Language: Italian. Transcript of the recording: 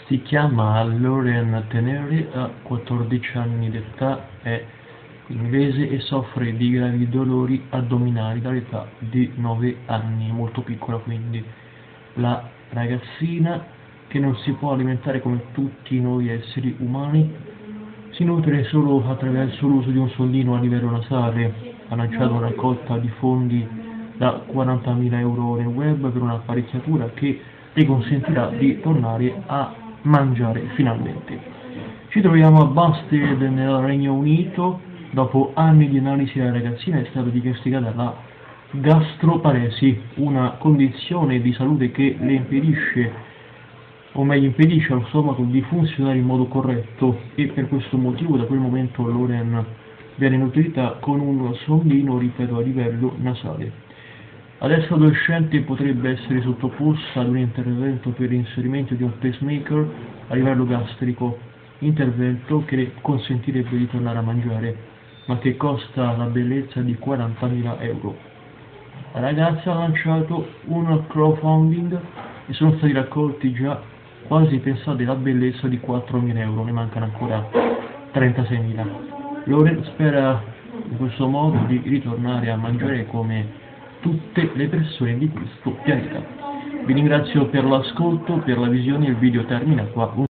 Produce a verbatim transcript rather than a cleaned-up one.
Si chiama Lauren Teneri, ha quattordici anni d'età, è inglese e soffre di gravi dolori addominali dall'età di nove anni, molto piccola quindi. La ragazzina, che non si può alimentare come tutti noi esseri umani, si nutre solo attraverso l'uso di un sondino a livello nasale. Ha lanciato una raccolta di fondi da quarantamila euro nel web per un'apparecchiatura che le consentirà di tornare a mangiare finalmente. Ci troviamo a Busted nel Regno Unito. Dopo anni di analisi la ragazzina è stata diagnosticata la gastroparesi, una condizione di salute che le impedisce, o meglio impedisce allo stomaco di funzionare in modo corretto, e per questo motivo da quel momento Lauren viene nutrita con un sondino, ripeto, a livello nasale. Adesso l'adolescente potrebbe essere sottoposta ad un intervento per l'inserimento di un pacemaker a livello gastrico, intervento che le consentirebbe di tornare a mangiare, ma che costa la bellezza di quarantamila euro. La ragazza ha lanciato un crowdfunding e sono stati raccolti già quasi, pensate, la bellezza di quattromila euro, ne mancano ancora trentaseimila. Lauren spera in questo modo di ritornare a mangiare come tutte le persone di questo pianeta. Vi ringrazio per l'ascolto, per la visione, il video termina qua.